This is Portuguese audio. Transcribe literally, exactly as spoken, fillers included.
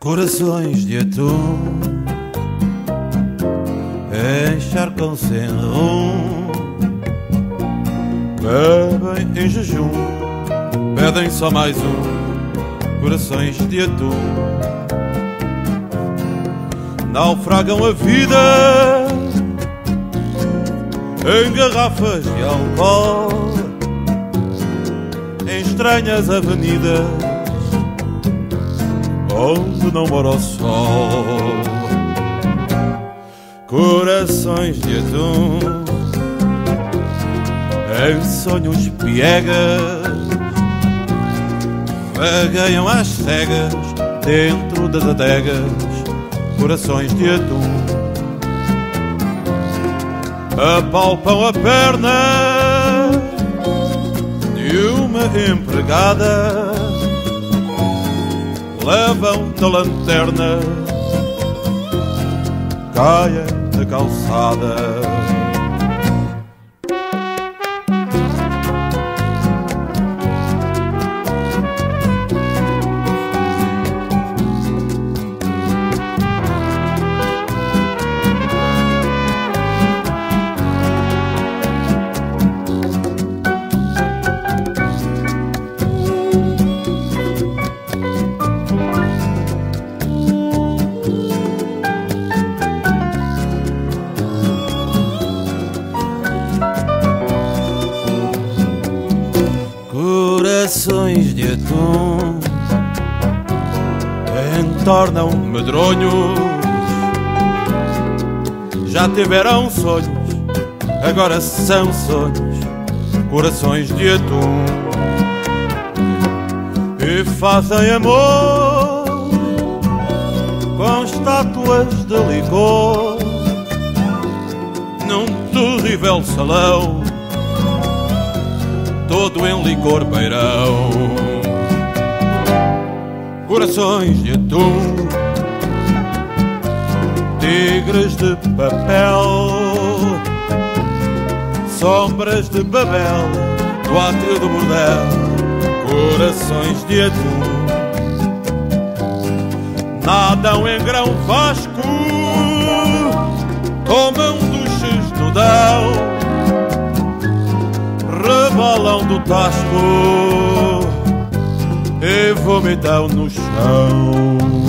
Corações de atum encharcam-se em rum, bebem em jejum, pedem só mais um. Corações de atum naufragam a vida em garrafas de álcool, em estranhas avenidas onde não mora o sol. Corações de atum em sonhos piegas vagueiam às cegas dentro das adegas. Corações de atum apalpam a perna de uma empregada, levam na lanterna, caem na calçada. Corações de atum entornam medronhos, já tiveram sonhos, agora são sonhos. Corações de atum e fazem amor com estátuas de licor num terrível salão, todo em licor beirão. Corações de atum, tigres de papel, sombras de Babel do átrio do bordel. Corações de atum nadam em grão vasco, tomam duches no Dão, rebolam do tasco e vomitam no chão.